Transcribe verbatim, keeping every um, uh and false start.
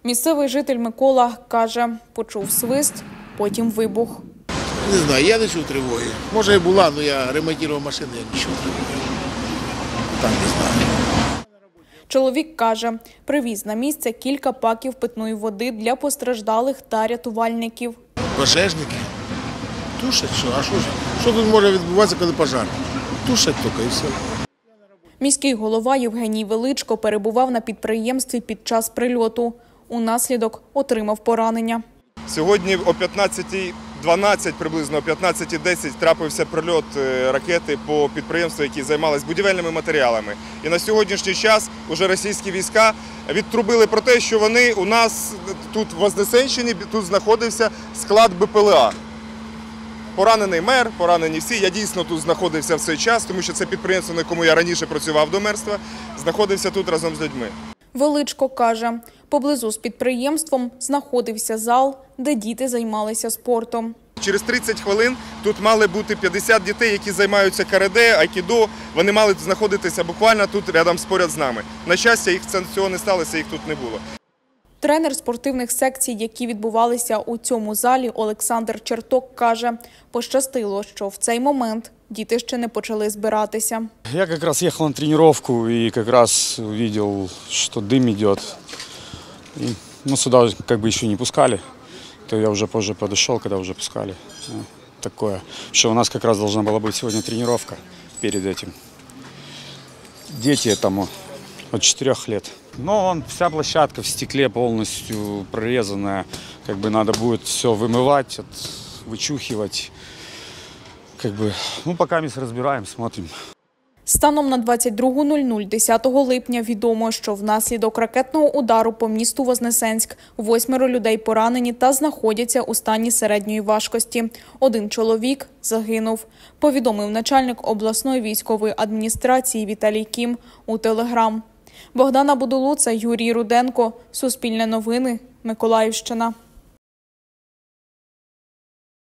Місцевий житель Микола каже, почув свист, потім вибух. Не знаю, я не чув тривоги. Може і була, але я ремонтував машину, я не чув тривоги. Там не знаю. Чоловік каже, привіз на місце кілька паків питної води для постраждалих та рятувальників. Пожежники тушать, що? А що ж? Що тут може відбуватися, коли пожар? Тушать тільки і все. Міський голова Євгеній Величко перебував на підприємстві під час прильоту. Унаслідок отримав поранення. Сьогодні о п'ятнадцятій дванадцять, приблизно о п'ятнадцятій десять трапився прильот ракети по підприємству, які займалися будівельними матеріалами. І на сьогоднішній час уже російські війська відтрубили про те, що вони у нас тут в Вознесенщині, тут знаходився склад Б П Л А. Поранений мер, поранені всі. Я дійсно тут знаходився в цей час, тому що це підприємство, на якому я раніше працював до мерства, знаходився тут разом з людьми. Величко каже, поблизу з підприємством знаходився зал, де діти займалися спортом. Через тридцять хвилин тут мали бути п'ятдесят дітей, які займаються карате, айкідо. Вони мали знаходитися буквально тут рядом поряд з нами. На щастя, їх цього не сталося, їх тут не було. Тренер спортивних секцій, які відбувалися у цьому залі, Олександр Черток каже, пощастило, що в цей момент діти ще не почали збиратися. Я якраз їхав на тренування і якраз побачив, що дим йде. І, ну, сюди как бы ще не пускали, то я вже позже підійшов, коли вже пускали. Таке, що у нас якраз должна була бути сьогодні тренування перед цим. Діти там от четырёх лет. Но он, вся площадка в стекле полностью прорезанная. Как бы надо будет все вымывать, от, вычухивать. Как бы, ну, пока мы разбираем, смотрим. Станом на двадцять другу нуль нуль десятого липня відомо, що внаслідок ракетного удару по місту Вознесенськ восьмеро людей поранені та знаходяться у стані середньої важкості. Один чоловік загинув, повідомив начальник обласної військової адміністрації Віталій Кім у Телеграм. Богдана Будулуца, Юрій Руденко, Суспільне новини, Миколаївщина.